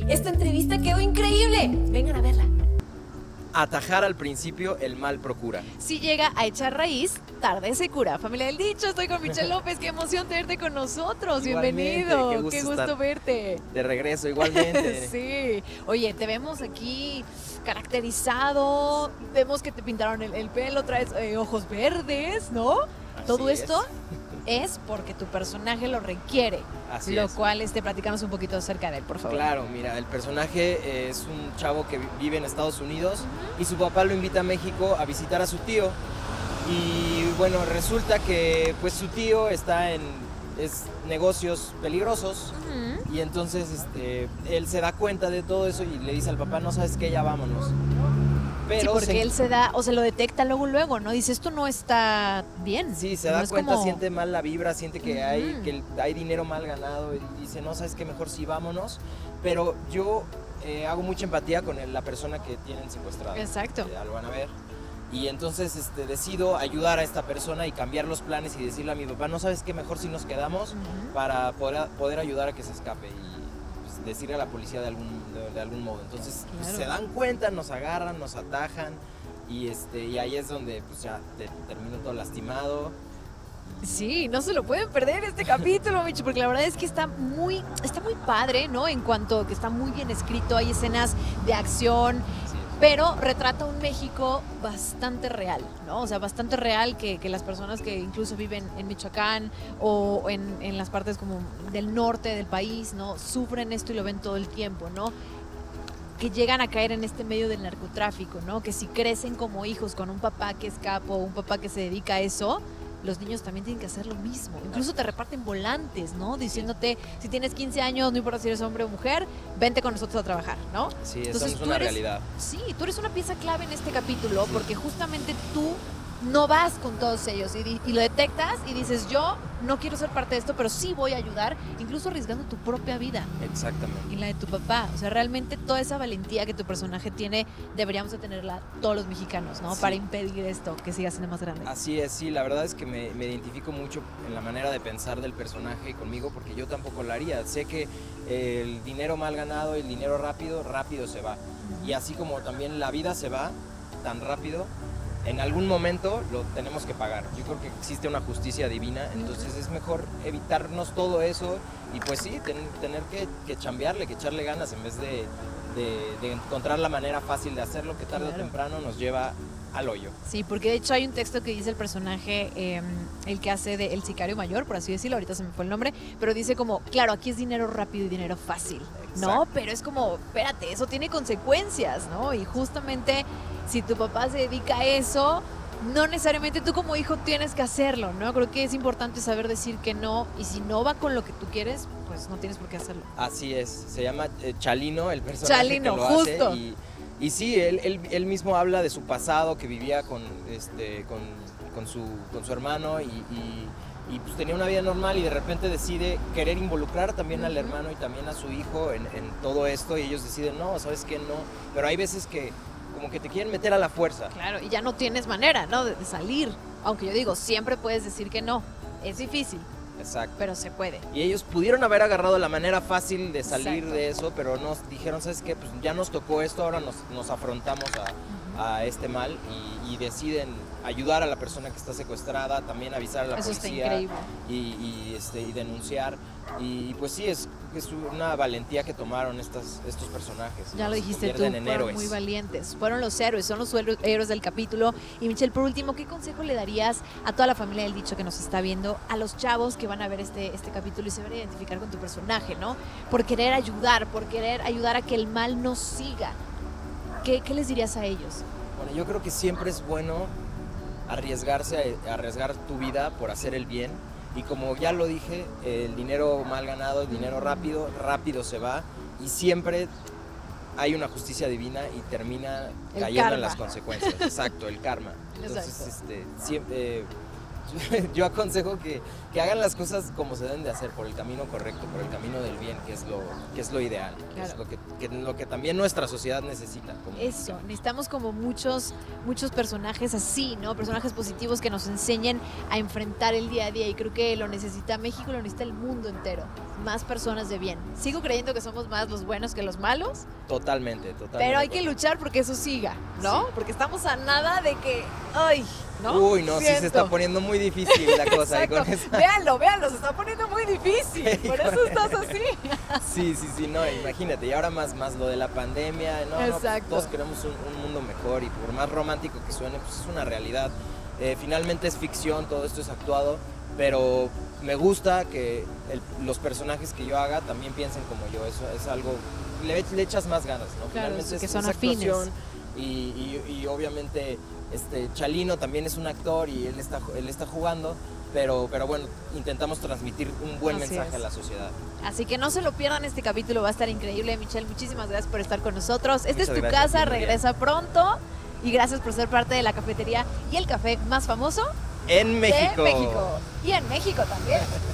esta entrevista quedó increíble. Vengan a verla. Atajar al principio, el mal procura. Si llega a echar raíz, tarde se cura. Familia del Dicho, estoy con Michelle López. Qué emoción tenerte con nosotros. Igualmente, Bienvenido. Qué gusto verte. De regreso, igualmente. Sí. Oye, te vemos aquí caracterizado. Vemos que te pintaron el pelo, traes ojos verdes, ¿no? Así Todo es. esto es porque tu personaje lo requiere. Así lo es. cual, platícanos un poquito acerca de él, por favor. Claro, mira, el personaje es un chavo que vive en Estados Unidos y su papá lo invita a México a visitar a su tío. Y bueno, resulta que pues su tío está en negocios peligrosos. Y entonces él se da cuenta de todo eso y le dice al papá, no sabes qué, ya vámonos. Pero sí, porque él se da, o se lo detecta luego, ¿no? Dice, esto no está bien. Sí, se no da es cuenta, como... siente mal la vibra, siente que hay dinero mal ganado y dice, no, sabes qué, mejor sí, vámonos. Pero yo hago mucha empatía con la persona que tienen secuestrada. Exacto. Ya lo van a ver. Y entonces decido ayudar a esta persona y cambiar los planes y decirle a mi papá, no sabes qué, mejor si nos quedamos para poder ayudar a que se escape y pues, decirle a la policía de algún modo. Entonces pues, se dan cuenta, nos agarran, nos atajan y ahí es donde pues ya termino todo lastimado. Sí, no se lo pueden perder este capítulo, Micho, porque la verdad es que está muy padre, ¿no? En cuanto que está muy bien escrito, hay escenas de acción. Pero retrata un México bastante real, ¿no? O sea, bastante real que las personas que incluso viven en Michoacán o en las partes como del norte del país, ¿no? Sufren esto y lo ven todo el tiempo, ¿no? Que llegan a caer en este medio del narcotráfico, ¿no? Que si crecen como hijos con un papá que es capo, un papá que se dedica a eso, los niños también tienen que hacer lo mismo. Incluso te reparten volantes, ¿no? Diciéndote, si tienes 15 años, no importa si eres hombre o mujer, vente con nosotros a trabajar, ¿no? Sí, Entonces, eso es una realidad. Sí, tú eres una pieza clave en este capítulo porque justamente tú no vas con todos ellos y lo detectas y dices, yo no quiero ser parte de esto, pero sí voy a ayudar, incluso arriesgando tu propia vida. Exactamente. Y la de tu papá. O sea, realmente toda esa valentía que tu personaje tiene, deberíamos de tenerla todos los mexicanos, ¿no? Sí. Para impedir esto, que siga siendo más grande. Así es, sí, la verdad es que me identifico mucho en la manera de pensar del personaje conmigo porque yo tampoco lo haría. Sé que el dinero mal ganado, el dinero rápido se va. Y así como también la vida se va tan rápido, en algún momento lo tenemos que pagar. Yo creo que existe una justicia divina, entonces es mejor evitarnos todo eso y pues sí, tener que chambearle, que echarle ganas en vez de encontrar la manera fácil de hacerlo que tarde o temprano nos lleva al hoyo. Sí, porque de hecho hay un texto que dice el personaje, el que hace de el sicario mayor, por así decirlo, ahorita se me fue el nombre, pero dice como, claro, aquí es dinero rápido y dinero fácil, ¿no? Exacto. Pero es como, espérate, eso tiene consecuencias, ¿no? Y justamente si tu papá se dedica a eso, no necesariamente tú como hijo tienes que hacerlo, ¿no? Creo que es importante saber decir que no, y si no va con lo que tú quieres, pues no tienes por qué hacerlo. Así es, se llama Chalino, el personaje Chalino, que lo justo. hace y sí, él mismo habla de su pasado, que vivía con su hermano y pues tenía una vida normal y de repente decide querer involucrar también al hermano y también a su hijo en todo esto y ellos deciden, no, ¿sabes qué? No, pero hay veces que como que te quieren meter a la fuerza. Claro, y ya no tienes manera, ¿no? De salir. Aunque yo digo, siempre puedes decir que no. Es difícil, Exacto. pero se puede. Y ellos pudieron haber agarrado la manera fácil de salir Exacto. de eso, pero nos dijeron, ¿sabes qué? Pues ya nos tocó esto, ahora nos afrontamos a este mal y deciden ayudar a la persona que está secuestrada, también avisar a la Eso está policía increíble. y denunciar. Y pues sí, es una valentía que tomaron estos personajes. Ya lo Se dijiste tú, convierten en fueron héroes. muy valientes. Fueron los héroes, son los héroes del capítulo. Y Michelle, por último, ¿qué consejo le darías a toda la familia del Dicho que nos está viendo, a los chavos que van a ver este capítulo y se van a identificar con tu personaje, ¿no? Por querer ayudar a que el mal no siga. ¿Qué les dirías a ellos? Bueno, yo creo que siempre es bueno arriesgar tu vida por hacer el bien. Y como ya lo dije, el dinero mal ganado, el dinero rápido se va y siempre hay una justicia divina y termina cayendo en las consecuencias. Exacto, el karma. Entonces, siempre, yo aconsejo que hagan las cosas como se deben de hacer, por el camino correcto, por el camino del bien, que es lo ideal, Claro. que es lo que también nuestra sociedad necesita. Eso, necesitamos como muchos personajes así, ¿no? Personajes positivos que nos enseñen a enfrentar el día a día y creo que lo necesita México, lo necesita el mundo entero. más personas de bien. Sigo creyendo que somos más los buenos que los malos, Totalmente. pero hay que luchar porque eso siga, ¿no? Sí. Porque estamos a nada de que, ay, ¿no? Uy, no, sí se está Siento. poniendo muy difícil la cosa. ahí Exacto. con esa- Véanlo, se está poniendo muy difícil. Por eso estás así. Sí, no, imagínate. Y ahora más lo de la pandemia, no, pues, Exacto. todos queremos un mundo mejor y por más romántico que suene, pues es una realidad. Finalmente es ficción, todo esto es actuado, pero me gusta que los personajes que yo haga también piensen como yo. Eso es algo, le echas más ganas, ¿no? Claro, Finalmente que es son actuación afines. y obviamente Chalino también es un actor y él está jugando, pero bueno, intentamos transmitir un buen Así mensaje es. a la sociedad. Así que no se lo pierdan, este capítulo va a estar increíble. Michelle, muchísimas gracias por estar con nosotros. Esta es Muchas tu gracias, casa, Emilia. regresa pronto. Y gracias por ser parte de la cafetería y el café más famoso En México. de México. Y en México también.